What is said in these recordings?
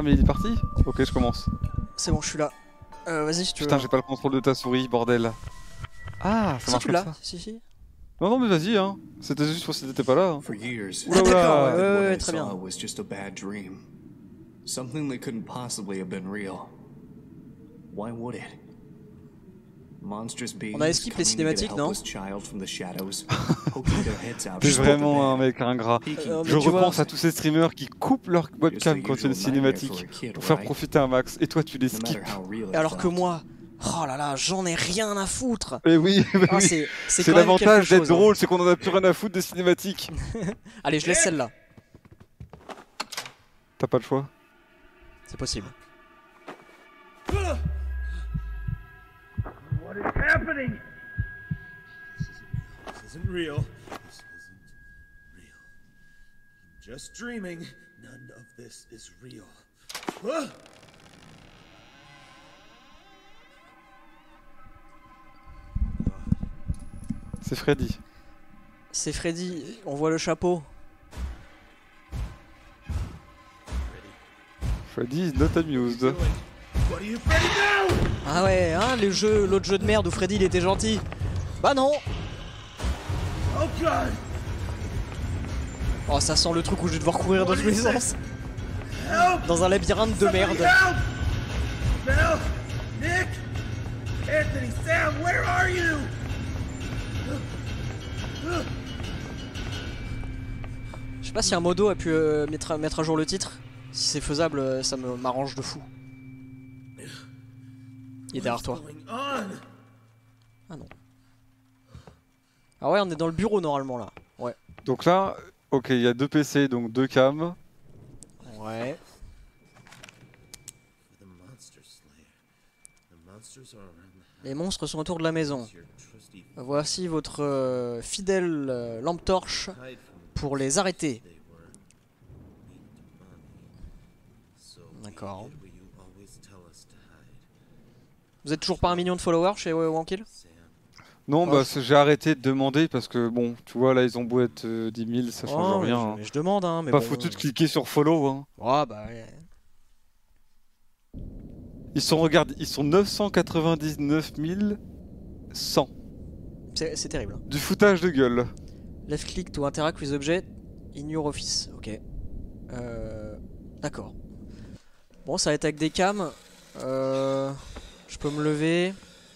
mais il est parti. Ok, je commence. C'est bon, je suis là. Vas-y, si tu veux. Putain, j'ai pas le contrôle de ta souris, bordel. Ah, ça Si marche tu comme l'as, ça. si. Non, non, mais vas-y, hein. C'était juste pour si t'étais pas là. Hein. For years, Ah, d'accord, Oula. ouais, what I très bien. saw was just a bad dream. Something that couldn't possibly have been real. Why would it? Monstrous beings On a esquive les coming to get a cinématiques, non? helpless child from the shadows, poking their heads out. T'es vraiment un mec ingrat. mais Je tu vois, repense à tous ces streamers qui coupent leur webcam quand il y a une cinématique pour faire profiter un max. Et toi, tu les No matter skips. how real it Alors que felt. moi, oh là là, j'en ai rien à foutre. Mais oui, mais Ah, oui. c'est C'est quand même quelque l'avantage d'être chose, hein. drôle, c'est qu'on en a plus rien à foutre des cinématiques. Allez, je laisse celle-là. T'as pas le choix. C'est possible. What is happening? This isn't real. This isn't real. I'm just dreaming. None of this is real. Ah! C'est Freddy. C'est Freddy, on voit le chapeau. Freddy is not amused. What are you afraid now? Ah ouais, hein, l'autre jeu de merde où Freddy il était gentil. Bah non. Oh God! Oh, ça sent le truc où je vais devoir courir dans tous les sens. Help! Dans un labyrinthe de Somebody merde. Help! Mel! Nick! Anthony! Sam! Where are you? Je sais pas si un modo a pu mettre à jour le titre. Si c'est faisable, ça m'arrange de fou. Il est derrière toi. What's going on? Ah non. Ah ouais, on est dans le bureau normalement là. Ouais. Donc là, ok, il y a 2 PC, donc 2 cams. Ouais. The monster slayer. The monsters are around the Les monstres sont autour de la maison. house. Your trusty Voici votre fidèle lampe torche hide from pour les arrêter. they were mean to mommy. So D'accord. we did what you always tell us to hide. Vous êtes toujours pas 1 million de followers chez Wankill? Sam. Non, Oh. bah j'ai arrêté de demander parce que bon, tu vois, là ils ont beau être 10 000, ça change Oh, rien. hein. mais je demande hein, mais Pas bon. foutu de cliquer sur follow. Hein. Ah bah ouais. Ils sont, regarde, ils sont 999 100. C'est terrible. Du foutage de gueule. Left click to interact with object in your office. Ok. D'accord. Bon, ça va être avec des cams. Je peux me lever.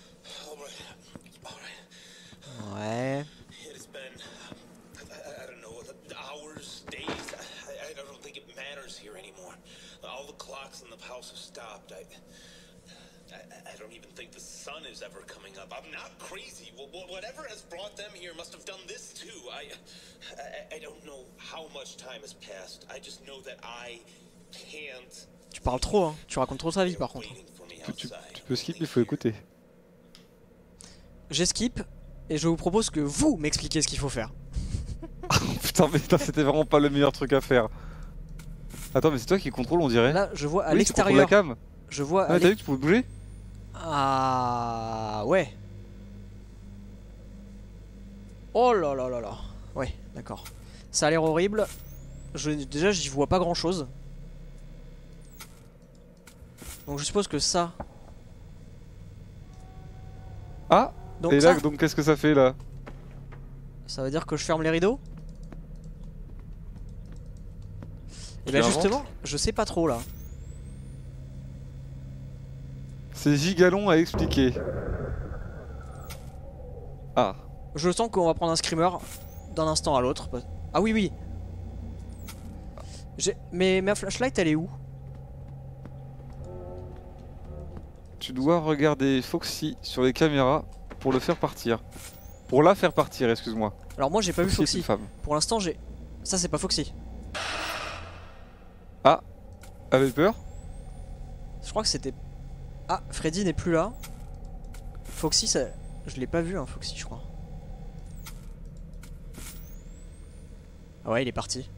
Ouais. It's been, I don't know, hours, days. I don't think it matters here anymore. All the clocks in the house have stopped. I don't even think the sun is ever coming up. I'm not crazy. Whatever has brought them here must have done this too. I don't know how much time has passed. I just know that I can't. Tu parles trop, hein. Tu racontes trop ta vie par contre. Waiting for me Tu outside. peux skip, il faut écouter. J'esquipe et je vous propose que vous m'expliquiez ce qu'il faut faire. Putain, mais c'était vraiment pas le meilleur truc à faire. Attends, mais c'est toi qui contrôle, on dirait. Là, je vois à Oui, tu contrôles la l'extérieur. cam. Je vois Ah, à t'as vu que tu pouvais bouger? Ah ouais. Oh là là là là. Ouais, d'accord. Ça a l'air horrible. Déjà, j'y vois pas grand chose. Donc je suppose que ça. Ah, Donc et ça, là, donc qu'est-ce que ça fait là? ça veut dire que je ferme les rideaux. Et Tu bah inventes justement, je sais pas trop là. C'est gigalon à expliquer. Ah. Je sens qu'on va prendre un screamer d'un instant à l'autre. Ah oui oui. Mais ma flashlight elle est où? Tu dois regarder Foxy sur les caméras pour le faire partir. Pour la faire partir, excuse-moi. Alors moi j'ai pas vu est Foxy. une femme. Pour l'instant j'ai... Ça c'est pas Foxy. Ah, avait peur? Je crois que c'était... Ah, Freddy n'est plus là. Foxy, ça... je l'ai pas vu, hein, Foxy, je crois. Ah ouais, il est parti.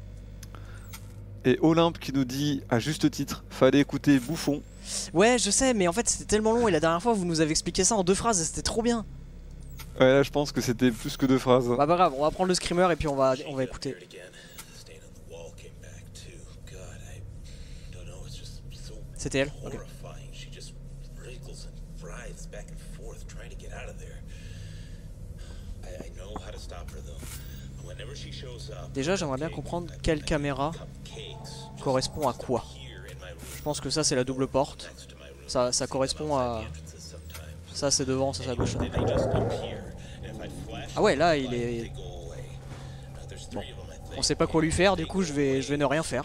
Et Olympe qui nous dit, à juste titre, fallait écouter Bouffon. Ouais, je sais, mais en fait c'était tellement long et la dernière fois vous nous avez expliqué ça en 2 phrases et c'était trop bien. Ouais, là je pense que c'était plus que 2 phrases. Bah pas grave, on va prendre le screamer et puis on va écouter. Again. The stain on the wall came back too. God, I don't know. It's just C'était elle. Ok. Horrifying. She just wriggles and writhes back and forth trying to get out of there. I know how to stop her though. Whenever she shows up. Déjà, j'aimerais bien comprendre quelle caméra correspond à quoi. Je pense que ça, c'est la double porte. Ça correspond à... Ça, c'est devant, ça, c'est à gauche. Ah ouais, là, il est... Bon. On sait pas quoi lui faire, du coup, je vais ne rien faire.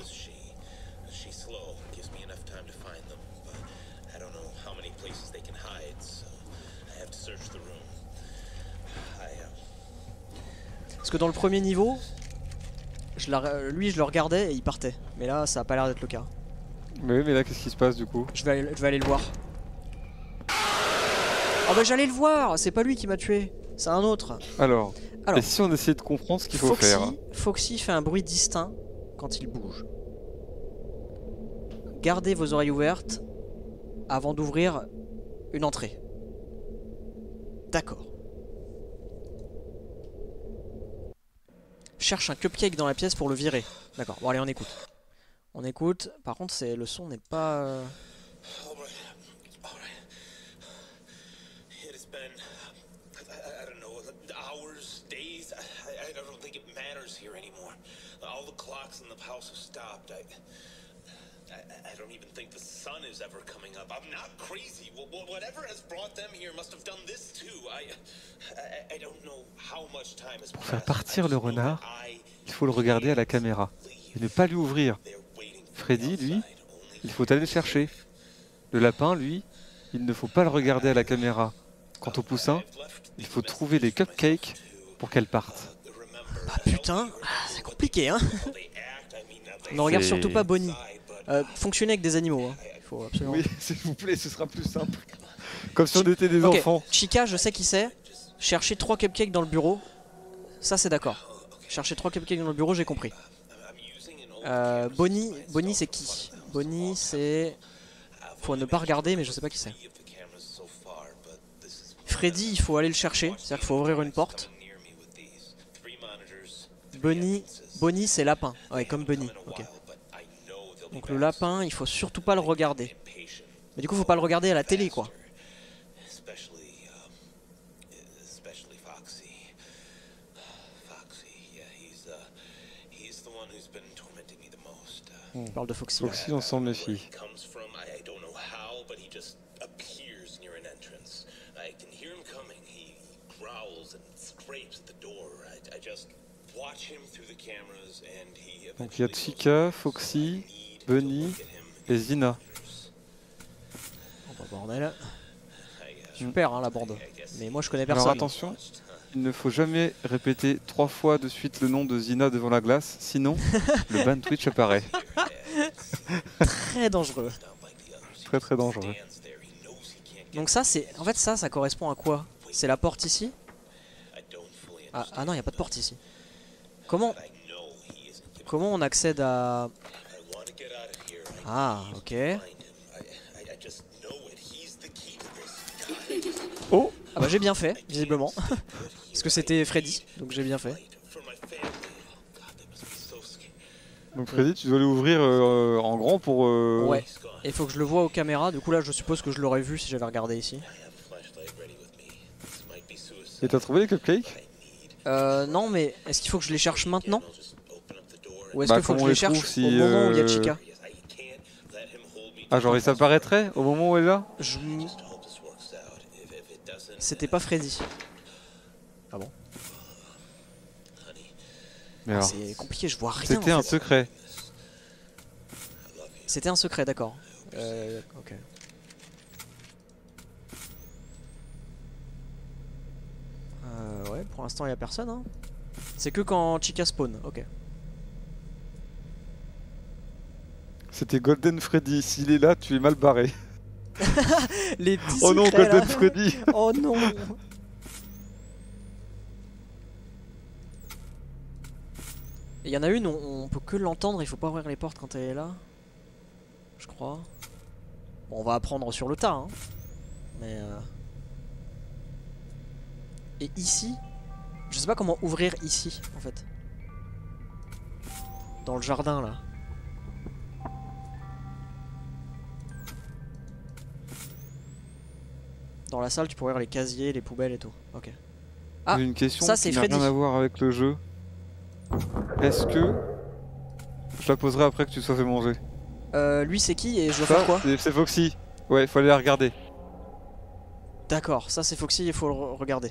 Parce que dans le premier niveau, lui je le regardais et il partait. Mais là ça a pas l'air d'être le cas. Mais oui, mais là qu'est-ce qui se passe du coup? Je vais aller le voir. Oh bah j'allais le voir, c'est pas lui qui m'a tué, c'est un autre. Alors, et si on essayait de comprendre ce qu'il faut faire? Foxy fait un bruit distinct quand il bouge. Gardez vos oreilles ouvertes avant d'ouvrir une entrée. D'accord. Cherche un cupcake dans la pièce pour le virer. D'accord, bon allez on écoute. On écoute, par contre le son n'est pas... I don't even think the sun is ever coming up. I'm not crazy. Whatever has brought them here must have done this too. I don't know how much time has passed. Pour faire partir le renard, il faut le regarder à la caméra et ne pas lui ouvrir. Freddy, lui, il faut aller le chercher. Le lapin, lui, il ne faut pas le regarder à la caméra. Quant au poussin, il faut trouver les cupcakes pour qu'elle parte. Ah putain, c'est compliqué hein. Ne regarde surtout pas Bonnie. Fonctionnez avec des animaux. Hein. Faut absolument... Oui, s'il vous plaît, ce sera plus simple. Comme si on était des enfants. Chica, je sais qui c'est. Chercher 3 cupcakes dans le bureau. Ça, c'est d'accord. Chercher 3 cupcakes dans le bureau, j'ai compris. Bonnie c'est qui? Bonnie, c'est... Faut ne pas regarder, mais je sais pas qui c'est. Freddy, il faut aller le chercher. C'est-à-dire qu'il faut ouvrir une porte. Bonnie, c'est lapin. Ouais, comme Bonnie. Ok. Donc le lapin, il faut surtout pas le regarder. Mais du coup, faut pas le regarder à la télé, quoi. On parle de Foxy. Foxy, on s'en méfie. Donc il y a Chica, Foxy, Bunny et Zina. Oh bah bordel. Super hein, la bande. Mais moi je connais personne. Alors attention, il ne faut jamais répéter 3 fois de suite le nom de Zina devant la glace, sinon le ban Twitch apparaît. Très dangereux. Très très dangereux. Donc ça c'est... En fait ça correspond à quoi? C'est la porte ici? Ah non, il n'y a pas de porte ici. Comment on accède à... Ah, ok. Oh! Ah bah j'ai bien fait, visiblement. Parce que c'était Freddy, donc j'ai bien fait. Donc Freddy, tu dois l'ouvrir en grand pour... Ouais, et il faut que je le voie aux caméras, du coup là je suppose que je l'aurais vu si j'avais regardé ici. Et t'as trouvé les cupcakes? Non mais est-ce qu'il faut que je les cherche maintenant? Ou est-ce qu'il faut que je les cherche si, au moment où il y a Chica? Ah genre ça apparaîtrait au moment où elle est là? C'était pas Freddy. Ah bon? Ah, c'est compliqué, je vois rien. C'était en un fait. secret. C'était un secret, d'accord. Ok. Ouais, pour l'instant il y a personne. Hein. C'est que quand Chica spawn, ok. C'était Golden Freddy, s'il est là, tu es mal barré. Les petits oh non, secrets, Golden là. Freddy. Oh non. Il y en a une, on peut que l'entendre, il faut pas ouvrir les portes quand elle est là. Je crois. Bon, on va apprendre sur le tas. Hein. Mais Et ici, je sais pas comment ouvrir ici en fait. Dans le jardin là. Dans la salle, tu peux ouvrir les casiers, les poubelles et tout. Ok. Ah, J'ai une question ça, c'est qui n'a Freddy. rien à voir avec le jeu. Est-ce que... Je la poserai après que tu sois fait manger. Lui, c'est qui et je dois Ça, faire quoi? c'est Foxy. Ouais, faut aller la regarder. D'accord, ça c'est Foxy, il faut le regarder.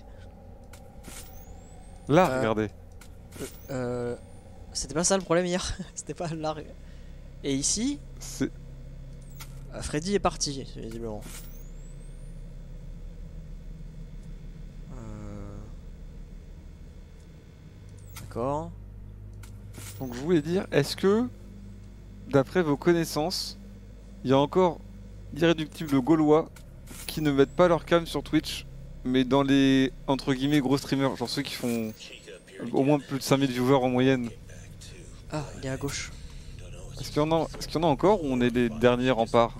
Là, regardez. C'était pas ça le problème hier. C'était pas là. Et ici, C'est... Freddy est parti, visiblement. D'accord. Donc je voulais dire, est-ce que, d'après vos connaissances, il y a encore d'irréductibles gaulois qui ne mettent pas leur cam sur Twitch, mais dans les, entre guillemets, gros streamers, genre ceux qui font au moins plus de 5000 viewers en moyenne. Ah, il est à gauche. Est-ce qu'il y en a encore ou on est les derniers remparts?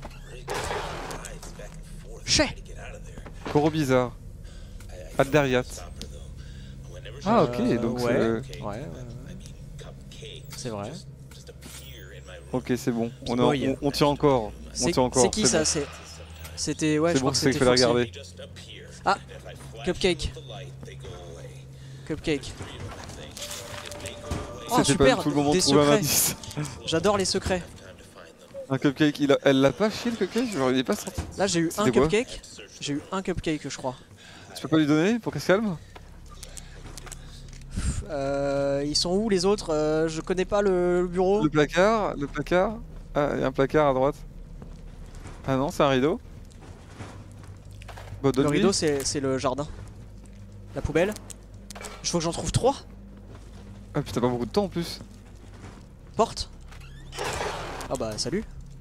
Chez Coro bizarre. Aldariat. Ah ok, donc ouais. c'est... Ouais. C'est vrai. Ok, c'est bon. Boy. On tient encore. On tient encore. C'est qui ça? bon. C'était ouais, C'est je bon, crois que c'est qu'il c'était fallait Foxy. regarder. Ah, Cupcake. Cupcake. Oh C'était pas super, du tout le moment de des trouver un secrets. indice. J'adore les secrets. Un cupcake, elle l'a pas chié le cupcake? Genre il est pas sorti. Là j'ai eu un C'était quoi? cupcake. J'ai eu un cupcake je crois. Tu peux pas lui donner pour qu'elle se calme? Ils sont où les autres? Je connais pas le bureau. Le placard. Ah, il y a un placard à droite. Ah non, c'est un rideau. Bah, Le donne-lui. rideau c'est le jardin. La poubelle. Il faut que j'en trouve 3. Ah putain, pas beaucoup de temps en plus. Porte. Ah bah salut.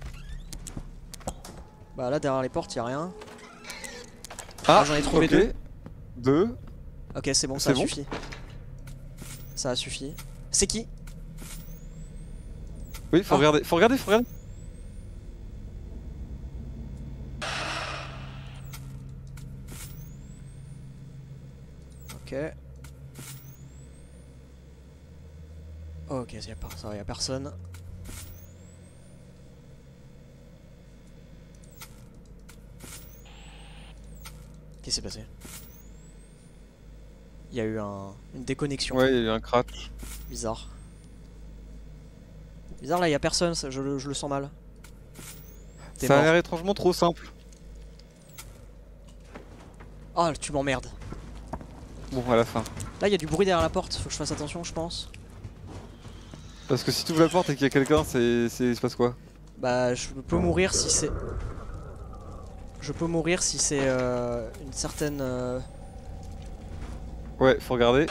Bah là derrière les portes y'a rien. Ah, j'en ai trouvé ok. 2. 2. Ok c'est bon, ça C'est a bon suffi. Ça a suffi. C'est qui? Oui, faut Ah. regarder, faut regarder. Ok. Ok, ça va, y'a personne. Qu'est-ce qui s'est passé? Il y a eu une déconnexion. Ouais, il y a eu un crash. Bizarre. Bizarre là, y'a personne, je le sens mal. T'es Ça a mort. l'air étrangement trop simple. Ah, tu m'emmerdes. Bon, à la fin. Là, y'a du bruit derrière la porte, faut que je fasse attention, je pense. Parce que si tu ouvres la porte et qu'il y a quelqu'un, il se passe quoi? Bah, je peux mourir si c'est. Je peux mourir si c'est une certaine. Ouais, faut regarder.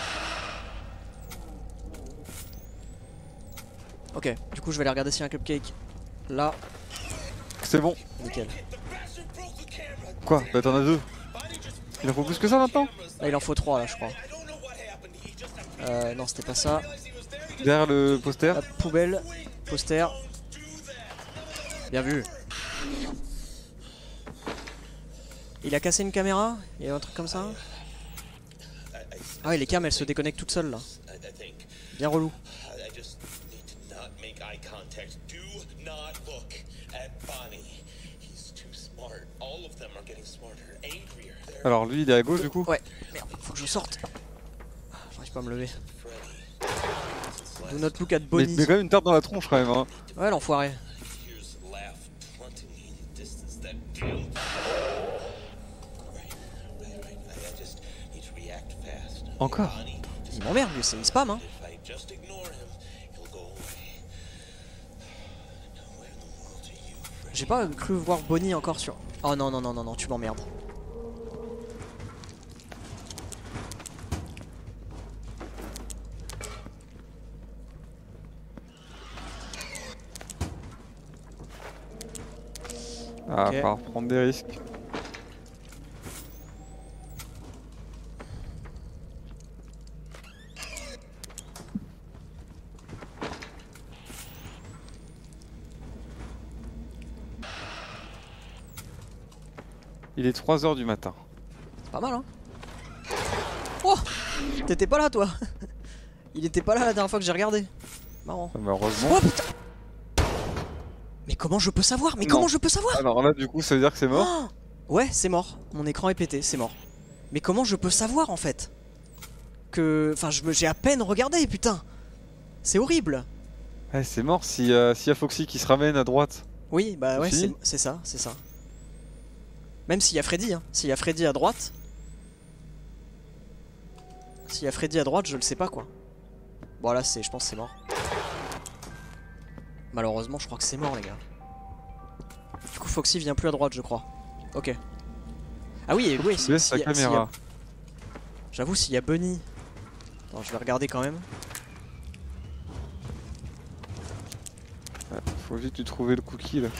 Ok, du coup, je vais aller regarder s'il y a un cupcake. Là, C'est bon. nickel. Quoi? Bah t'en as 2. Il en faut plus que ça maintenant? Là, il en faut 3 là, je crois. Non, c'était pas ça. Derrière le poster. La poubelle, poster. Bien vu. Il a cassé une caméra? Il y a un truc comme ça? Ah ouais, les cams elles se déconnectent toutes seules là. Bien relou. Alors lui il est à gauche du coup. Ouais, merde, faut que je sorte. Ah, j'arrive pas à me lever. Do not look at Bonnie. Mais quand même une tarte dans la tronche quand même hein. Ouais, l'enfoiré. Encore? Il m'emmerde lui, c'est une spam hein. J'ai pas cru voir Bonnie encore sur... Oh non, non, non, non, non, tu m'emmerdes. Ah, Ok. falloir prendre des risques. Il est 3 h du matin. C'est pas mal hein. Oh, t'étais pas là toi. Il était pas là la dernière fois que j'ai regardé. Marrant. Malheureusement. Oh putain. Mais comment je peux savoir? Mais Non. comment je peux savoir? Alors là du coup ça veut dire que c'est mort. Oh Ouais, c'est mort. Mon écran est pété, c'est mort. Mais comment je peux savoir en fait que... Enfin, j'ai à peine regardé, putain. C'est horrible. Ouais, c'est mort s'il y a Foxy qui se ramène à droite. Oui, bah ouais, fini c'est ça, c'est ça. Même s'il y a Freddy, hein. S'il y a Freddy à droite... S'il y a Freddy à droite, je le sais pas quoi. Bon là, je pense que c'est mort. Malheureusement, je crois que c'est mort, les gars. Du coup, Foxy vient plus à droite, je crois. Ok. Ah oui, oui, Baisse la caméra. J'avoue, s'il y a Bunny... Attends, je vais regarder quand même. Faut vite lui trouver le cookie là.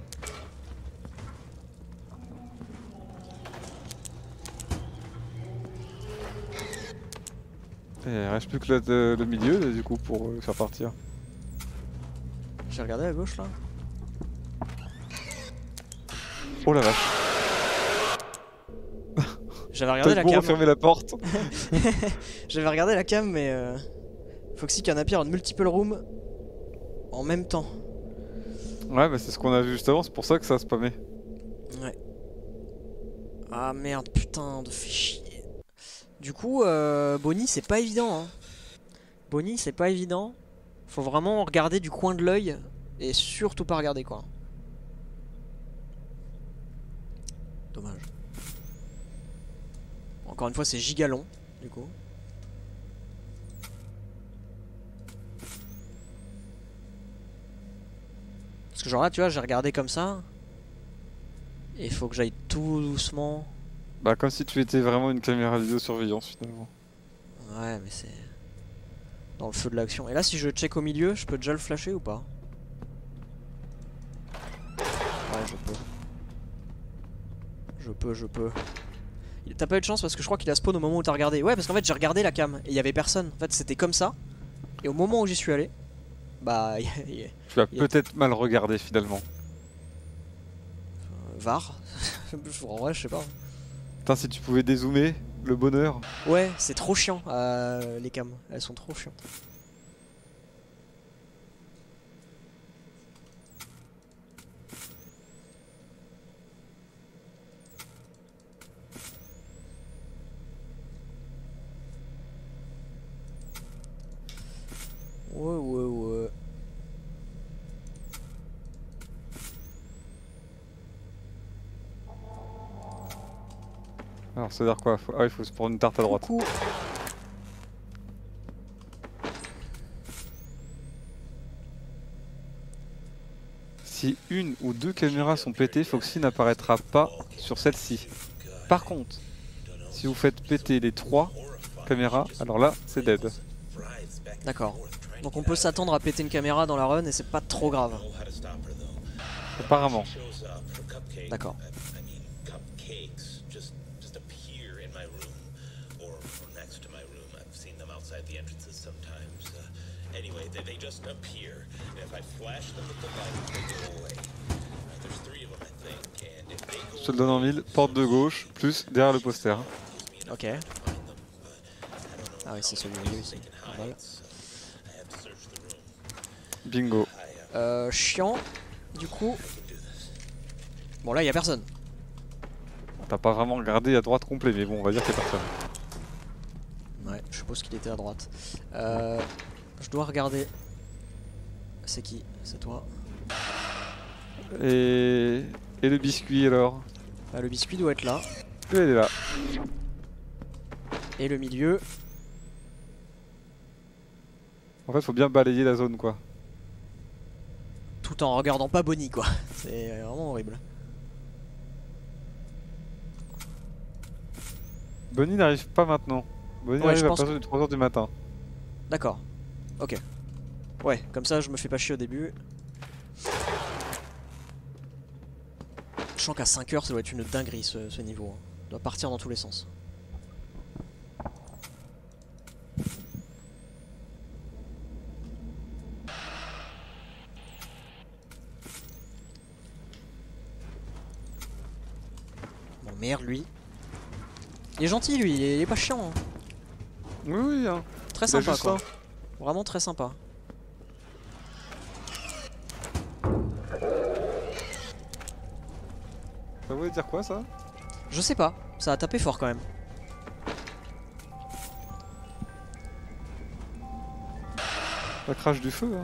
Et il reste plus que le milieu là, du coup pour le faire partir. J'ai regardé à gauche là. Oh la vache. J'avais regardé la T'as beau cam. refermer la porte. J'avais regardé la cam, mais Foxy Canapé en multiple room en même temps. Ouais, bah c'est ce qu'on a vu juste avant, c'est pour ça que ça a spammé. Ouais. Ah merde, putain, de fait chier. Du coup, Bonnie, c'est pas évident. Hein. Bonnie, c'est pas évident. Faut vraiment regarder du coin de l'œil et surtout pas regarder quoi. Dommage. Encore une fois, c'est giga long, du coup. Parce que genre là, tu vois, j'ai regardé comme ça. Et il faut que j'aille tout doucement. Bah comme si tu étais vraiment une caméra vidéosurveillance finalement. Ouais, mais c'est... dans le feu de l'action. Et là, si je check au milieu, je peux déjà le flasher ou pas? Ouais, je peux. T'as pas eu de chance parce que je crois qu'il a spawn au moment où t'as regardé. Ouais, parce qu'en fait, j'ai regardé la cam et il y avait personne. En fait, c'était comme ça. Et au moment où j'y suis allé, bah... Tu as peut-être mal regardé finalement. VAR. En vrai, je sais pas. Putain, si tu pouvais dézoomer, le bonheur. Ouais, c'est trop chiant, les cams. Elles sont trop chiantes. Ouais. Alors, ça veut dire quoi? Ah, il faut se prendre une tarte à droite. Coucou. Si une ou deux caméras sont pétées, Foxy n'apparaîtra pas sur celle-ci. Par contre, si vous faites péter les 3 caméras, alors là, c'est dead. D'accord. Donc on peut s'attendre à péter une caméra dans la run et c'est pas trop grave. Apparemment. D'accord. Je te le donne en 1000, porte de gauche, plus derrière le poster. Ok. Ah oui, c'est celui au milieu ici. Normal. Bingo. Chiant. Du coup... Bon là, il y a personne. T'as pas vraiment regardé à droite complet, mais bon, on va dire qu'il y a personne. Ouais, je suppose qu'il était à droite. Je dois regarder. C'est qui? C'est toi. Et le biscuit alors? Bah, le biscuit doit être là. Il est là. Et le milieu. En fait, faut bien balayer la zone quoi. Tout en regardant pas Bonnie quoi. C'est vraiment horrible. Bonnie n'arrive pas maintenant. Bonnie Ouais, arrive je à pense partir de 3h du matin. D'accord. Ok. Ouais, comme ça je me fais pas chier au début. Je sens qu'à 5h ça doit être une dinguerie ce niveau. Ça doit partir dans tous les sens. Bon merde lui. Il est gentil lui, il est pas chiant. Hein. Oui, hein. Très Il a sympa juste quoi. faim. Vraiment très sympa. Ça voulait dire quoi ça? Je sais pas, ça a tapé fort quand même. Ça crache du feu, hein.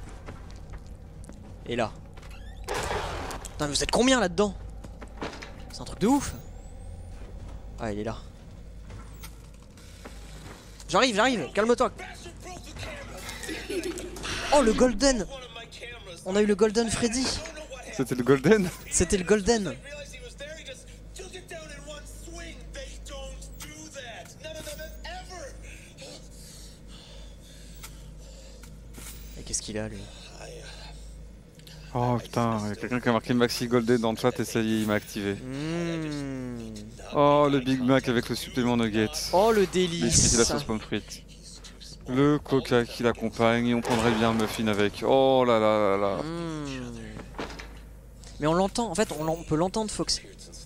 Et là. Putain, mais vous êtes combien là-dedans? C'est un truc de ouf. Ah, il est là. J'arrive, calme-toi. Oh, le golden. On a eu le golden Freddy. C'était le golden. C'était le golden. Et qu'est-ce qu'il a lui? Oh putain, il y a quelqu'un qui a marqué Maxi Golden dans le chat et ça y est, il m'a activé. Oh, le Big Mac avec le supplément nuggets. Oh, le Les délice. frites et la sauce pomme frite. Le coca qui l'accompagne et on prendrait bien un muffin avec. Oh là là là là. Mais on l'entend, en fait on peut l'entendre Foxy.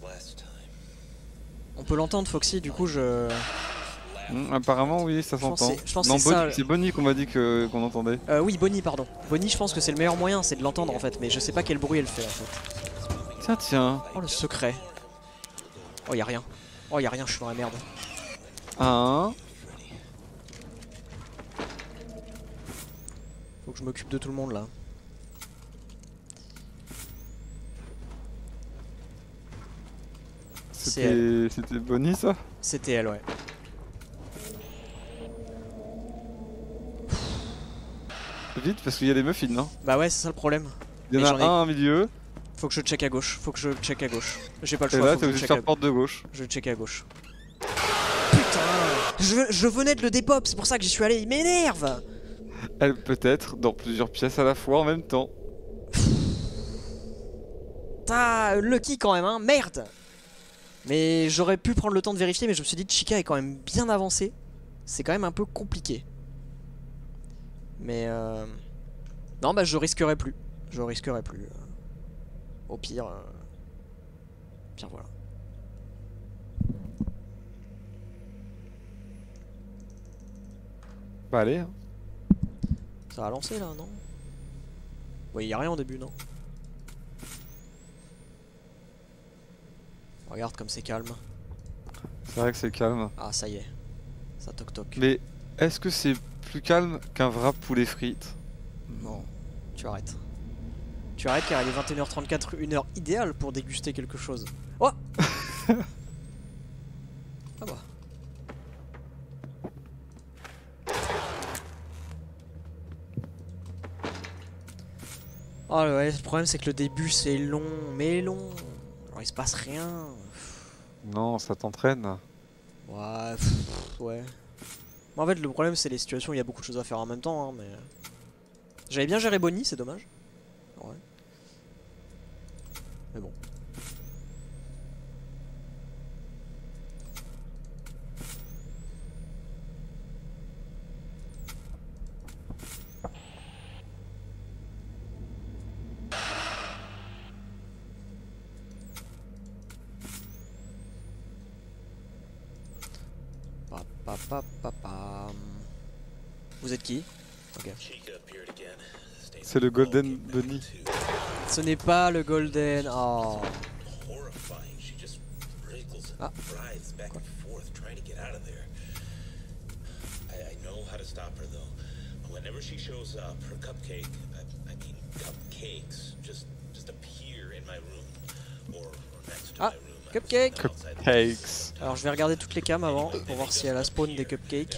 On peut l'entendre Foxy, du coup je... Apparemment oui, ça s'entend. Je pense Non, c'est ça. c'est Bonnie qu'on m'a dit qu'on entendait. Oui, Bonnie, pardon. Bonnie, je pense que c'est le meilleur moyen, c'est de l'entendre en fait, mais je sais pas quel bruit elle fait en fait. Tiens. Oh, le secret. Oh, y'a rien. Oh, y'a rien, je suis dans la merde. Faut que je m'occupe de tout le monde là. C'était Bonnie ça? C'était elle, ouais. Vite parce qu'il y a les muffins, non? Bah ouais, c'est ça le problème. Il y en a un au milieu. Faut que je check à gauche, J'ai pas le Et choix. là, faut t'es que obligé je de check faire porte de gauche. Je vais checker à gauche. Putain, je venais de le dépop, c'est pour ça que j'y suis allé, il m'énerve. Elle peut être dans plusieurs pièces à la fois en même temps. T'as lucky quand même, hein, merde. Mais j'aurais pu prendre le temps de vérifier, mais je me suis dit Chica est quand même bien avancée. C'est quand même un peu compliqué. Mais non, bah je risquerai plus. Au pire... Pire voilà. Bah allez. Hein. Ça a lancé là, non? Ouais, y a rien au début, non? Regarde comme c'est calme. C'est vrai que c'est calme. Ah, ça y est. Ça toc toc. Mais est-ce que c'est plus calme qu'un vrai poulet frites? Non, tu arrêtes. Tu arrêtes car il est 21h34, une heure idéale pour déguster quelque chose. Oh. Ah bah. Oh ouais, le problème c'est que le début c'est long, mais long. Genre il se passe rien. Non, ça t'entraîne. Ouais, ouais. En fait le problème c'est les situations où il y a beaucoup de choses à faire en même temps, hein, mais... J'avais bien géré Bonnie, c'est dommage. Ouais. Mais bon. Vous êtes qui? Ok. C'est le Golden Bunny. Ce n'est pas le Golden. Oh. Ah. Ah, cupcake. Cupcakes. Alors je vais regarder toutes les cams avant pour voir si elle a spawn des cupcakes.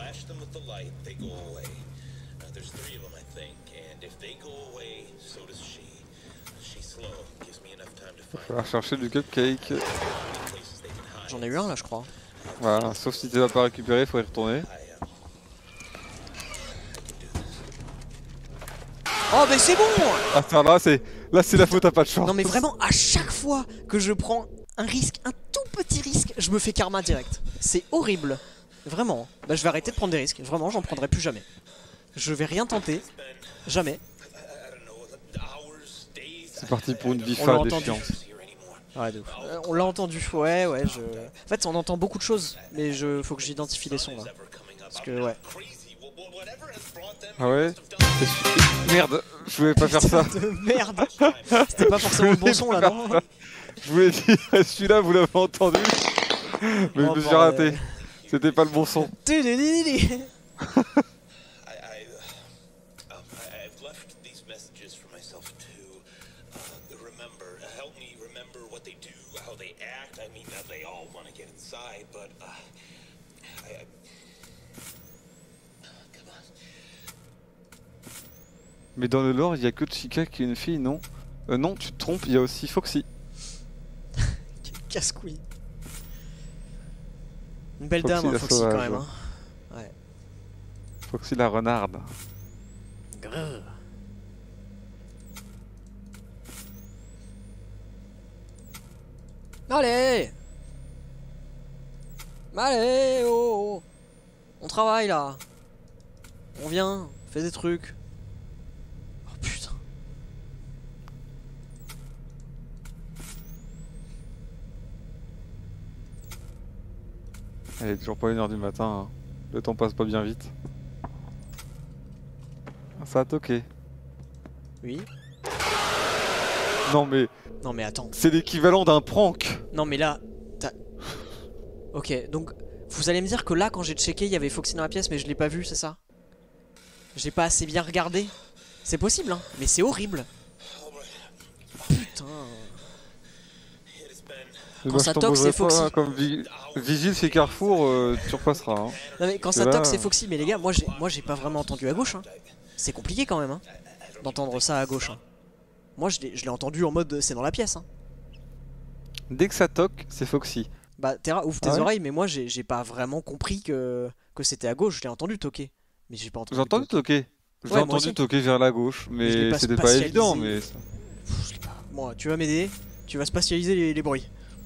On va chercher du cupcake. J'en ai eu un là je crois. Voilà, sauf si tu l'as pas récupéré, faut y retourner. Oh mais c'est bon! Attends, là c'est la faute à pas de chance. Non mais vraiment à chaque fois que je prends un risque, un tout petit risque, je me fais karma direct. C'est horrible. Vraiment. Bah je vais arrêter de prendre des risques. Vraiment, j'en prendrai plus jamais. Je vais rien tenter. Jamais. C'est parti pour une On bifa l'a entendu. défiante. Ouais, de ouf. On l'a entendu. Ouais, ouais. En fait, on entend beaucoup de choses, mais faut que j'identifie les sons là. Parce que ouais. Ah ouais? Merde, je voulais pas faire ça. De merde. C'était pas forcément le bon son là, non? Je voulais dire, celui-là, vous l'avez entendu. Mais je Oh, me suis bordel. raté. C'était pas le bon son. I've left these messages for myself too. Remember, help me remember what they do, how they act. I mean, they all want to get inside, but come on. Mais dans le lore, il y a que Chica qui est une fille, non? Non, tu te trompes, il y a aussi Foxy. Casse-couille. Une belle Foxy dame, hein, la Foxy, sauvage. quand même. Hein. Ouais. Foxy la renarde. Grrr. Allez! Allez, oh, oh. On travaille là. On vient, on fait des trucs. Oh putain. Elle est toujours pas 1h du matin. Hein. Le temps passe pas bien vite. Ah, ça a toqué. Oui. Non mais Non mais attends. c'est l'équivalent d'un prank. Non mais là, t'as... Ok, donc vous allez me dire que là quand j'ai checké il y avait Foxy dans la pièce mais je l'ai pas vu, c'est ça? J'ai pas assez bien regardé. C'est possible hein, mais c'est horrible. Putain. Quand ça toque, c'est Foxy. Pas, comme vigile chez Carrefour, tu repasseras. Hein. Non mais quand ça toque c'est Foxy, mais les gars, moi j'ai pas vraiment entendu à gauche hein. C'est compliqué quand même hein, d'entendre ça à gauche hein. Moi je l'ai entendu en mode c'est dans la pièce hein. Dès que ça toque, c'est Foxy. Bah Terra, ouvre tes Ah ouais oreilles, mais moi j'ai pas vraiment compris que c'était à gauche, je l'ai entendu toquer. Mais j'ai pas entendu. J'ai entendu toquer. J'ai Ouais, moi entendu aussi. toquer vers la gauche, je l'ai mais pas c'était pas spatialisé. évident. Mais Pff, je l'ai pas. Bon, tu vas m'aider, tu vas spatialiser les bruits.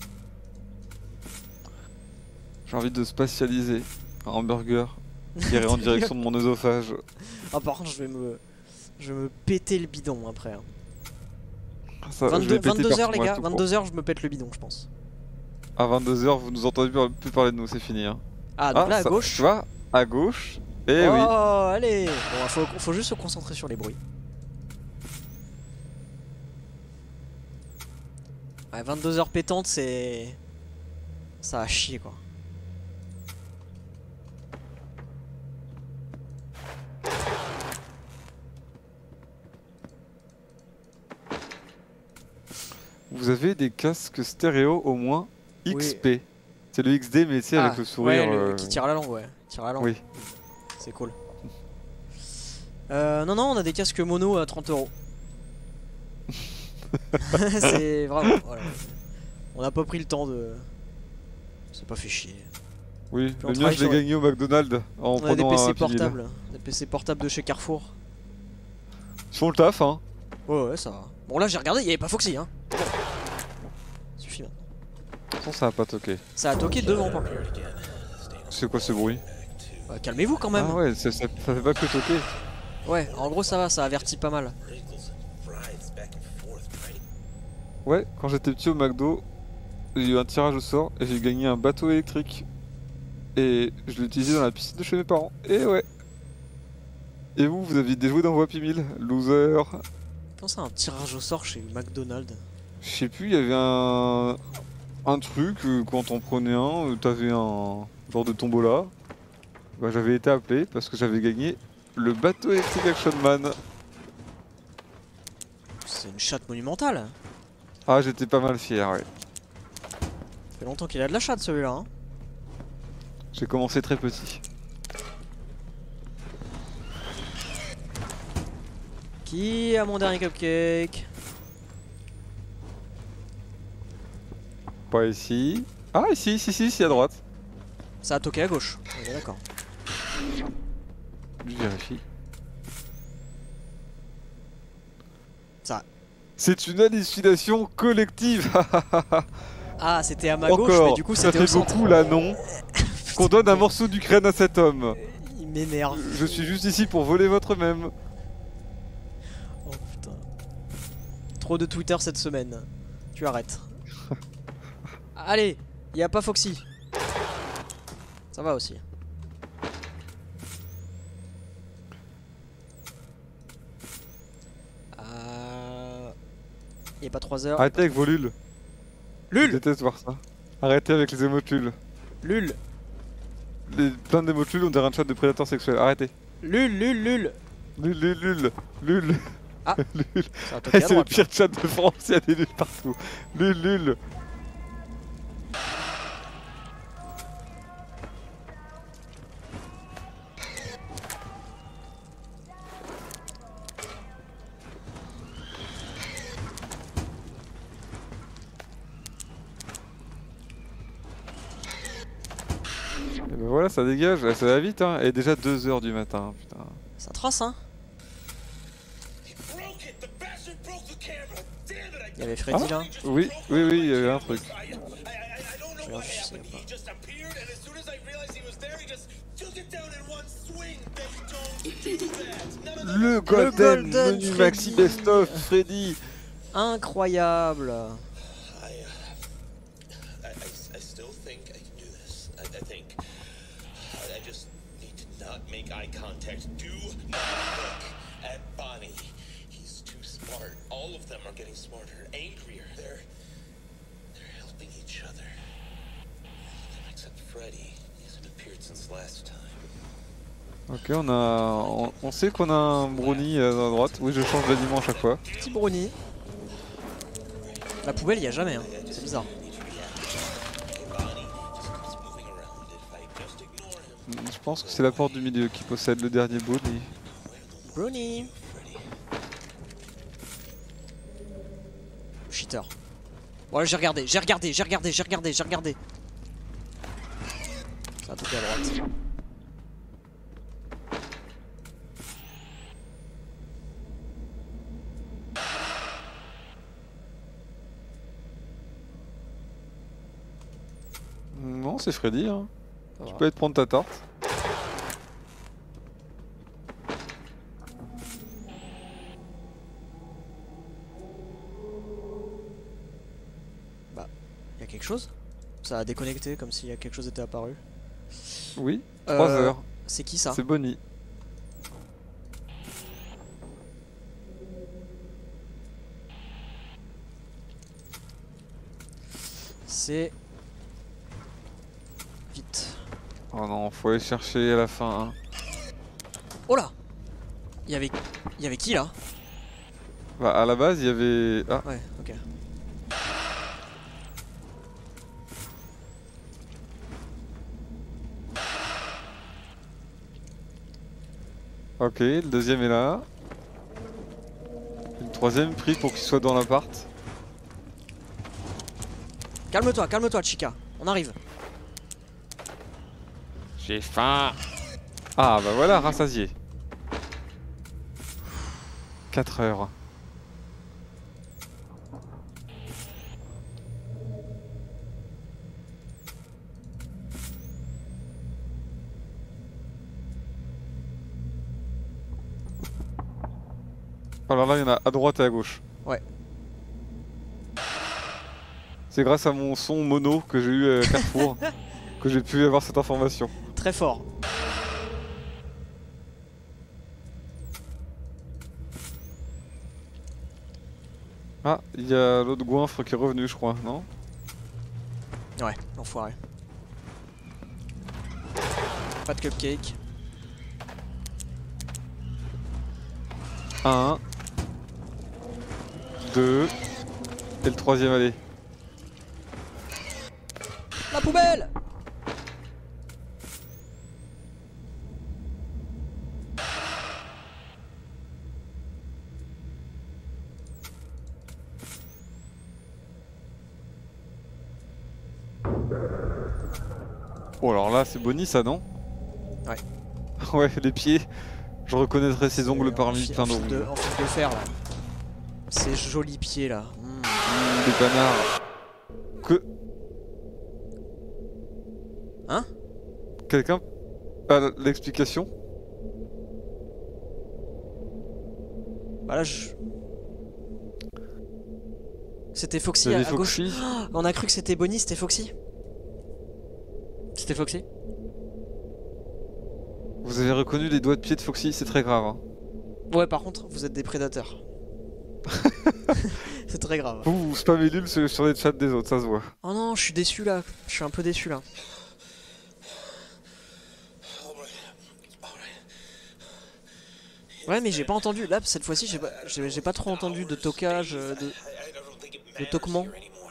j'ai envie de spatialiser un hamburger qui irait en direction de mon œsophage. Ah par contre je vais me péter le bidon après. Hein. Ça, je vais péter 22h partout, les moi, gars, je te 22h je me pète le bidon je pense. À 22h, vous nous entendez plus parler de nous, c'est fini. Hein. Ah donc là à ça- gauche. Tu vois, à gauche. Eh Oh oui. allez. Bon faut juste se concentrer sur les bruits. Ouais 22h pétante c'est... Ça a chier quoi. Vous avez des casques stéréo au moins Oui. XP. C'est le XD, mais tu sais, avec le sourire. Ouais, qui tire à la langue, ouais. Tire à la langue. Oui. C'est cool. Non, on a des casques mono à 30 €. C'est vraiment. Voilà. On n'a pas pris le temps de. C'est pas fait chier. Oui, on le mien, travaille je l'ai sur- gagné au McDonald's en On a des prenant PC un vinyle. portables. Des PC portables de chez Carrefour. Ils font le taf, hein. Ouais, ça va. Bon, là, j'ai regardé, il n'y avait pas Foxy, hein. Bon. Suffit maintenant. De toute façon, ça a pas toqué. Ça a toqué devant, par contre. C'est quoi ce bruit? Calmez-vous quand même. Ah ouais, ça fait pas que toquer. Ouais, en gros, ça va, ça avertit pas mal. Ouais, quand j'étais petit au McDo, j'ai eu un tirage au sort et j'ai gagné un bateau électrique. Et je l'ai utilisé dans la piscine de chez mes parents. Et ouais. Et vous aviez des jouets d'envoi Happy Meal, loser. Comment ça, un tirage au sort chez McDonald's? Je sais plus, il y avait un truc, quand on prenait un, t'avais un genre de tombola. Bah, j'avais été appelé parce que j'avais gagné le bateau électrique Action Man. C'est une chatte monumentale. Ah, j'étais pas mal fier, ouais. Ça fait longtemps qu'il a de la chatte celui-là. Hein. J'ai commencé très petit. Qui a mon dernier cupcake? Pas ici. Ah, ici, à droite. Ça a toqué à gauche. On est d'accord. Je vérifie. Ça. C'est une hallucination collective. Ah, c'était à ma gauche, Encore. mais du coup Ça c'était fait au centre. beaucoup là, non? Qu'on donne un morceau d'Ukraine à cet homme. Il m'énerve. Je suis juste ici pour voler votre même. Oh putain. Trop de Twitter cette semaine. Tu arrêtes. Allez, y a pas Foxy. Ça va aussi. Y a pas 3 heures. Arrêtez avec vos luls. Je Lul. déteste voir ça. Arrêtez avec les émotules. Lul. Plein d'émotules, on dirait un chat de prédateur sexuel. Arrêtez. Lul, lul, lul. Lul, lul, lul. Lul. Ah. Lul. Ça va toquer à C'est le droite. pire chat de France, il y a des luls partout. Lul, lul. Et ben voilà, ça dégage, ça va vite, hein. Et déjà 2 h du matin, putain. C'est atroce, hein. Il y avait Freddy là. Oui, oui, oui, il y avait un truc. Regarde, je sais pas. Le Golden, Golden Menu Freddy. Maxi Best of Freddy. Incroyable. I still think I can do this. I think. I just need to not make eye contact. Do not look at Bonnie. He's too smart. All of them are getting smarter, angrier. They're helping each other. Except Freddy. He hasn't appeared since last time. Ok, on sait qu'on a un brownie à droite. Oui, je change d'aliment à chaque fois. Petit brownie. La poubelle, il y a jamais, hein. C'est bizarre. Je pense que c'est la porte du milieu qui possède le dernier brownie. Brownie. Cheater. Bon, là, j'ai regardé. Ça a toqué à droite. Non, c'est Freddy, hein. Ça Tu va. peux aller te prendre ta tarte. Il y a quelque chose? Ça a déconnecté comme s'il y a quelque chose était apparu. Oui, 3 heures. C'est qui ça? C'est Bonnie. C'est... Vite. Oh non, faut aller chercher à la fin. Hein. Oh là! Il y avait qui là? Bah, à la base, il y avait. Ah, Ouais, ok. ok, le deuxième est là. Le troisième pris pour qu'il soit dans l'appart. Calme-toi, Chica. On arrive. J'ai faim. Ah, bah voilà, rassasié. 4 heures. Alors là, il y en a à droite et à gauche. Ouais. C'est grâce à mon son mono que j'ai eu à Carrefour que j'ai pu avoir cette information. Très fort. Ah, il y a l'autre goinfre qui est revenu, je crois, non? Ouais, l'enfoiré. Pas de cupcake. 1, 2, et le troisième, allez. La poubelle! Oh, alors là, c'est Bonnie, ça, non? Ouais. Ouais, les pieds. Je reconnaîtrais ses ongles parmi plein En fil d'ongles. de fer là. Ces jolis pieds là. Des panards. Que... Hein? Quelqu'un a l'explication? Bah là je... C'était Foxy Il y à avait gauche. Foxy. Oh, on a cru que c'était Bonnie, c'était Foxy. C'était Foxy. Vous avez reconnu les doigts de pied de Foxy, c'est très grave. Hein. Ouais, par contre, vous êtes des prédateurs. C'est très grave. Vous spammez nul sur les chats des autres, ça se voit. Oh non, je suis déçu là. Je suis un peu déçu là. Ouais, mais j'ai pas entendu. Là, cette fois-ci, j'ai pas trop entendu de tocage, de toquement.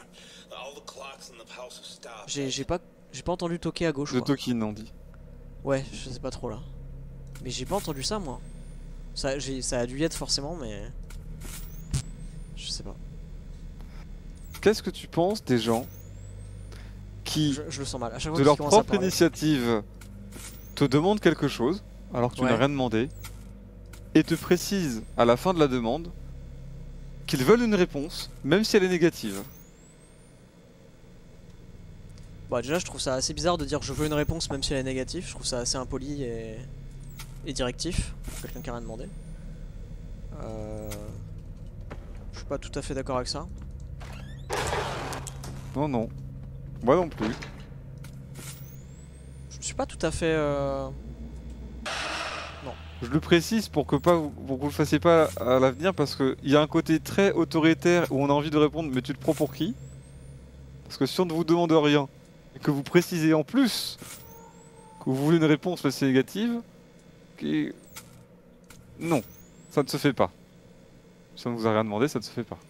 J'ai pas entendu toquer à gauche. De Quoi. Tokin, on dit. Ouais, je sais pas trop là. Mais j'ai pas entendu ça moi. Ça a dû y être forcément, mais je sais pas. Qu'est-ce que tu penses des gens qui, Je le sens mal. À chaque fois de qu'ils leur commencent à propre parler. initiative, te demandent quelque chose, alors que tu Ouais. n'as rien demandé, et te précisent à la fin de la demande qu'ils veulent une réponse, même si elle est négative. Bah déjà, je trouve ça assez bizarre de dire je veux une réponse même si elle est négative. Je trouve ça assez impoli et directif pour quelqu'un qui a rien demandé. Je suis pas tout à fait d'accord avec ça. Non, non. Moi non plus. Je suis pas tout à fait. Je le précise pour que vous le fassiez pas à l'avenir, parce qu'il y a un côté très autoritaire où on a envie de répondre, mais tu te prends pour qui? Parce que si on ne vous demande rien, et que vous précisez en plus que vous voulez une réponse mais c'est négative, non, ça ne se fait pas. Si on ne vous a rien demandé, ça ne se fait pas.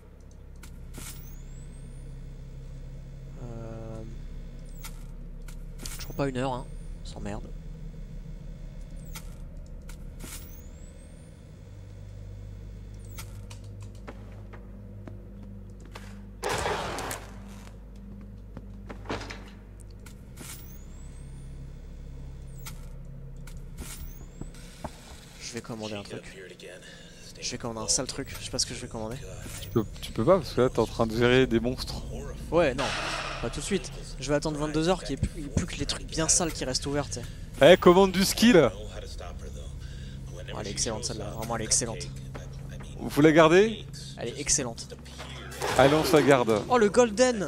Toujours pas 1 heure, hein. Sans merde. Je vais commander un truc. Je vais commander un sale truc. Je sais pas ce que je vais commander. Tu peux pas, parce que là t'es en train de gérer des monstres. Ouais, non. Pas tout de suite. Je vais attendre 22h qu'il n'y ait plus que les trucs bien sales qui restent ouverts, tu sais. Eh, commande du skill! Oh, elle est excellente celle-là. Vraiment, elle est excellente. Vous la gardez? Elle est excellente. Allez, on se la garde. Oh, le golden!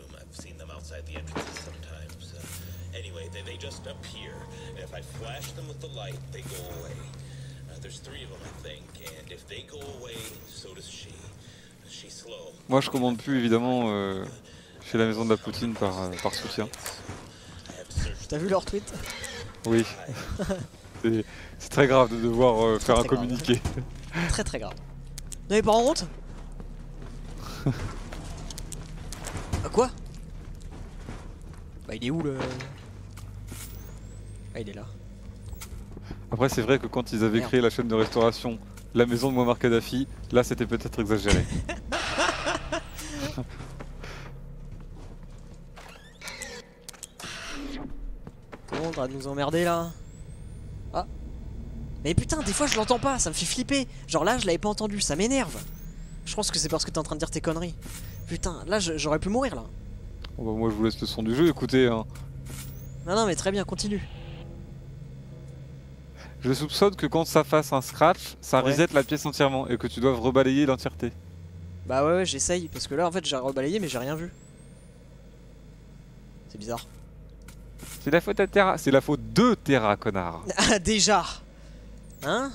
Moi je commande plus évidemment chez la maison de la Poutine par soutien. T'as vu leur tweet? Oui. C'est très grave de devoir faire un très grave. communiqué. Très très grave. N'avez pas honte? Ah quoi? Bah il est où le... Ah il est là. Après c'est vrai que quand ils avaient Merde. créé la chaîne de restauration La Maison de Muammar Kadhafi, là c'était peut-être exagéré. Tout le monde va nous emmerder là. Ah. Mais putain, des fois je l'entends pas, ça me fait flipper. Genre là je l'avais pas entendu, ça m'énerve. Je pense que c'est parce que t'es en train de dire tes conneries. Putain, là j'aurais pu mourir là. Bon, bah, moi je vous laisse le son du jeu, écoutez. Hein. Non non mais très bien, continue. Je soupçonne que quand ça fasse un scratch, ça Ouais. reset la pièce entièrement et que tu dois rebalayer l'entièreté. Bah ouais, j'essaye, parce que là en fait j'ai rebalayé mais j'ai rien vu. C'est bizarre. C'est la faute à Terra, c'est la faute de Terra, connard. Ah déjà. Hein?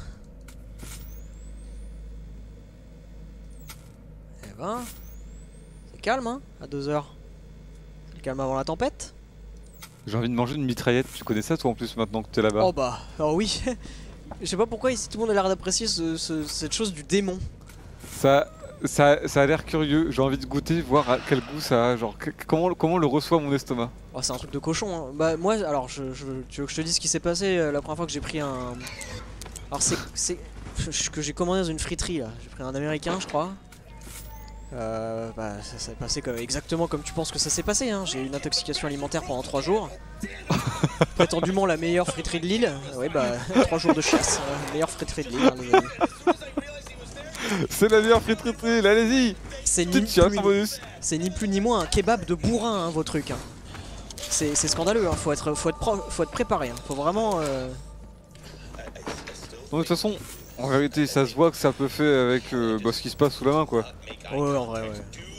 Eh ben... C'est calme hein, à 2h. C'est le calme avant la tempête. J'ai envie de manger une mitraillette, tu connais ça toi en plus maintenant que t'es là-bas? Oh bah, oh oui. Je sais pas pourquoi ici tout le monde a l'air d'apprécier cette chose du démon. Ça a l'air curieux, j'ai envie de goûter, voir à quel goût ça a, genre comment le reçoit mon estomac. Oh, c'est un truc de cochon hein. Bah moi, alors tu veux que je te dise ce qui s'est passé la première fois que j'ai pris un... Alors c'est que j'ai commandé dans une friterie là, j'ai pris un américain je crois. Bah ça s'est passé exactement comme tu penses que ça s'est passé hein. J'ai eu une intoxication alimentaire pendant 3 jours. Prétendument la meilleure friterie de Lille. Ouais bah 3 jours de chasse, meilleure friterie de Lille hein, les amis. C'est la meilleure friterie de Lille, allez-y! C'est Tu tiens ton bonus! ni plus ni moins un kebab de bourrin hein, vos trucs hein. C'est scandaleux hein, faut être préparé hein. Faut vraiment... Non, de toute façon, en vérité, ça se voit que ça peut faire avec ce qui se passe sous la main quoi. Ouais en vrai ouais.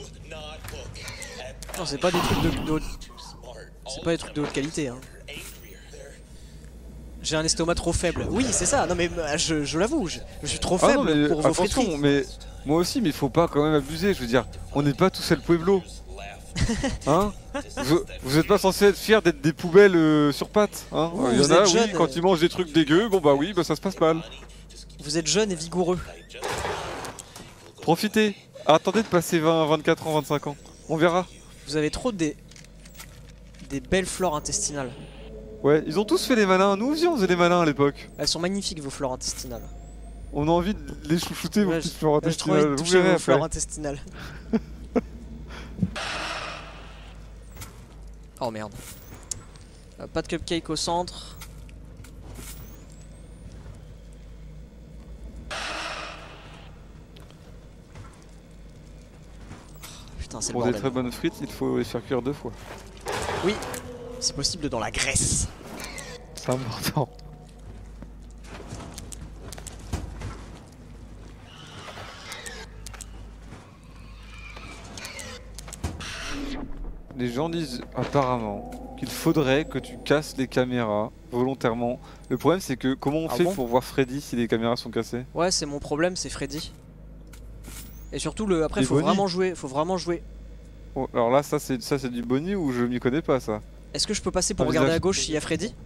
Non c'est pas des trucs de haute... C'est pas des trucs de haute qualité hein. J'ai un estomac trop faible. Oui c'est ça, non mais je l'avoue, je suis trop Ah faible non, mais pour vos attention, friteries. mais Moi aussi, mais il faut pas quand même abuser. Je veux dire, on n'est pas tous El Pueblo. Hein? Vous êtes pas censé être fiers d'être des poubelles sur pattes, hein? Ouh, Il y vous en a, êtes oui, jeune, quand ils mangent des trucs dégueux, bon bah oui, bah ça se passe mal. Vous êtes jeune et vigoureux. Profitez. Attendez de passer 20, 24 ans, 25 ans. On verra. Vous avez trop des belles flores intestinales. Ouais, ils ont tous fait les malins. Nous aussi, on faisait les malins à l'époque. Elles sont magnifiques vos flores intestinales. On a envie de les chouchouter, vos Ouais, petites fleurs J'ai trop envie de intestinales. Vous toucher verrez vos après. fleurs intestinales. Oh merde. Pas de cupcake au centre. Putain, c'est le Pour des bordel. très bonnes frites, il faut les faire cuire 2 fois. Oui, c'est possible dans la graisse. C'est important. Les gens disent apparemment qu'il faudrait que tu casses les caméras volontairement. Le problème c'est que comment on Ah fait bon pour voir Freddy si les caméras sont cassées? Ouais, c'est mon problème, c'est Freddy. Et surtout, après, Et faut Bonnie. vraiment jouer. Faut vraiment jouer. Oh, alors là, ça c'est du Bonnie ou je m'y connais pas ça? Est-ce que je peux passer pour Un regarder visage. à gauche s'il y a Freddy?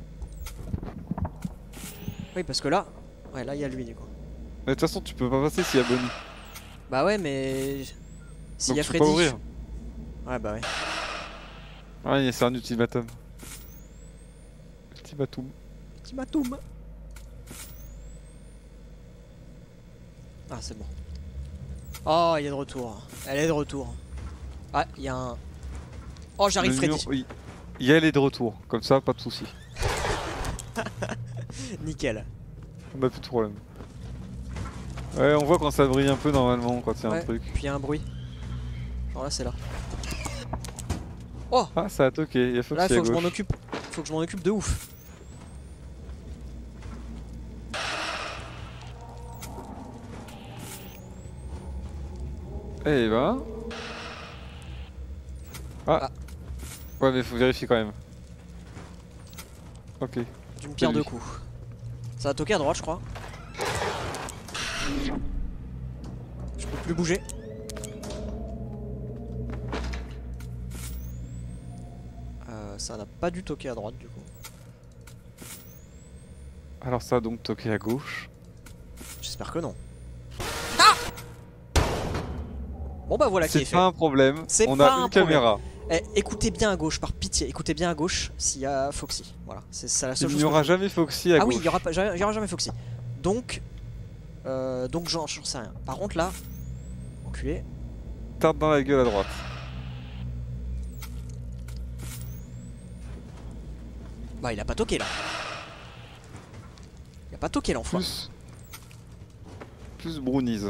Oui, parce que là, ouais, là il y a lui du coup. Mais de toute façon, tu peux pas passer s'il y a Bonnie. Bah ouais, mais s'il Donc y a tu peux Freddy. pas ouvrir. Ouais, bah ouais. Ouais, c'est un ultimatum. Ultimatum. Petit matoum. Ah, c'est bon. Oh, il est de retour. Elle est de retour. Ah, il y a un. Oh, j'arrive, Le Freddy. mur, oui. Yael est de retour, comme ça, pas de soucis. Nickel. On a plus de problème. Ouais, on voit quand ça brille un peu normalement, quand il y a Ouais, un truc. puis il y a un bruit. Genre là, c'est là. Oh, Ah, ça a toqué, il y a Foxy là, il à faut que je m'en gauche. occupe. Faut que je m'en occupe de ouf. Eh ben... Ah. Ah. Ouais, mais faut vérifier quand même. Ok. D'une pierre deux lui. coups. Ça va toquer à droite, je crois. Je peux plus bouger. Ça n'a pas dû toquer à droite du coup. Alors ça a donc toqué à gauche. J'espère que non. Ah! Bon bah voilà qui est C'est fait. pas un problème, C'est on pas a un une caméra. Eh, écoutez bien à gauche, par pitié, écoutez bien à gauche s'il y a Foxy. Voilà, c'est ça la seule Il chose. n'y aura que je- jamais Foxy à Ah gauche. oui, il y aura jamais Foxy. Donc j'en sais rien. Par contre là, enculé. Tarte dans la gueule à droite. Bah il a pas toqué là. Il a pas toqué l'enfoiré. Plus brownies.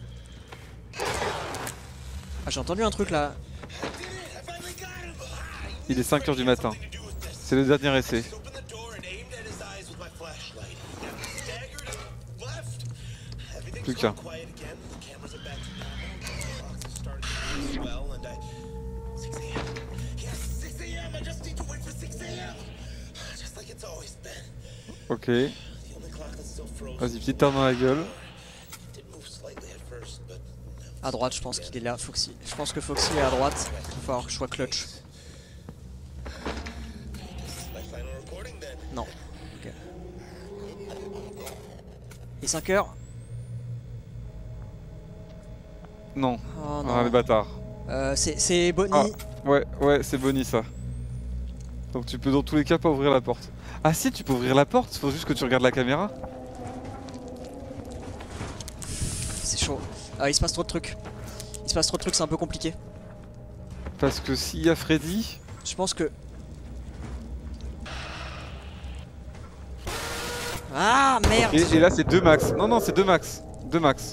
Ah j'ai entendu un truc là. Il est 5h du matin. C'est le dernier essai. Plus qu'un. Ok. Vas-y, petite tarte dans la gueule. À droite, je pense qu'il est là, Foxy. Je pense que Foxy est à droite. Il va falloir que je sois clutch. Non. Ok. Et 5 heures. Non. Oh Ah, les non. bâtards. C'est Bonnie. Ah. Ouais, c'est Bonnie ça. Donc tu peux dans tous les cas pas ouvrir la porte. Ah si, tu peux ouvrir la porte, faut juste que tu regardes la caméra. C'est chaud. Ah, il se passe trop de trucs. Il se passe trop de trucs, c'est un peu compliqué. Parce que s'il y a Freddy... Je pense que... Ah merde. Et là c'est 2 max. Non, c'est 2 max. 2 max.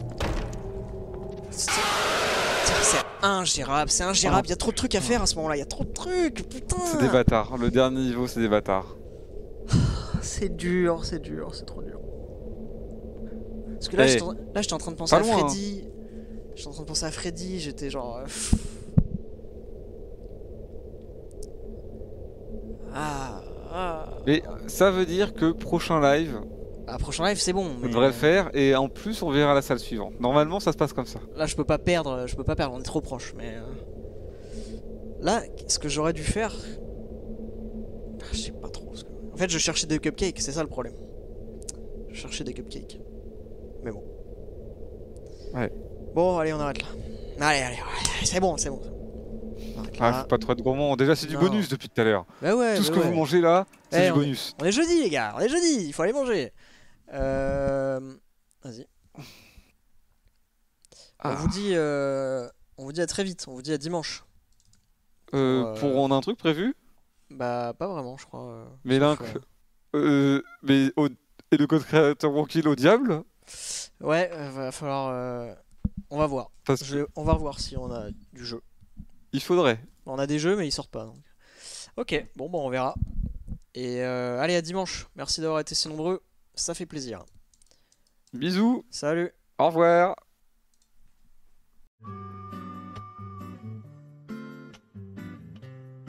C'est ingérable, c'est ingérable. Il y a trop de trucs à faire à ce moment-là. Il y a trop de trucs, putain. C'est des bâtards. Le dernier niveau, c'est des bâtards. C'est dur, c'est trop dur. Parce que là, Hey. j'étais en train de penser Pas à loin, Freddy. J'étais en train de penser à Freddy, j'étais genre... Ah. Mais ça veut dire que prochain live, À prochain live, c'est bon. On Mais devrait le faire et en plus on verra la salle suivante. Normalement ça se passe comme ça. là, je peux pas perdre, on est trop proche. Mais là, ce que j'aurais dû faire, je sais pas trop. En fait, je cherchais des cupcakes, c'est ça le problème. Je cherchais des cupcakes. Mais bon. Ouais. Bon, allez, on arrête là. Allez, c'est bon, c'est bon. On arrête Ah, là. faut pas trop être gourmand. Déjà c'est du Non. bonus depuis tout à l'heure. Bah ouais, Tout ce bah que ouais. vous mangez là, c'est Eh, du bonus. On est jeudi, les gars, on est jeudi, il faut aller manger. Vas-y. Ah. On vous dit à très vite, on vous dit à dimanche. On a un truc prévu? Bah, pas vraiment, je crois. Mais sauf, et le code créateur Wonkill au diable? Ouais, va falloir. On va voir. Parce que On va revoir si on a du jeu. il faudrait. On a des jeux, mais ils sortent pas. Donc. Ok, bon, on verra. Et allez, à dimanche. Merci d'avoir été si nombreux. Ça fait plaisir. Bisous, Salut. au revoir.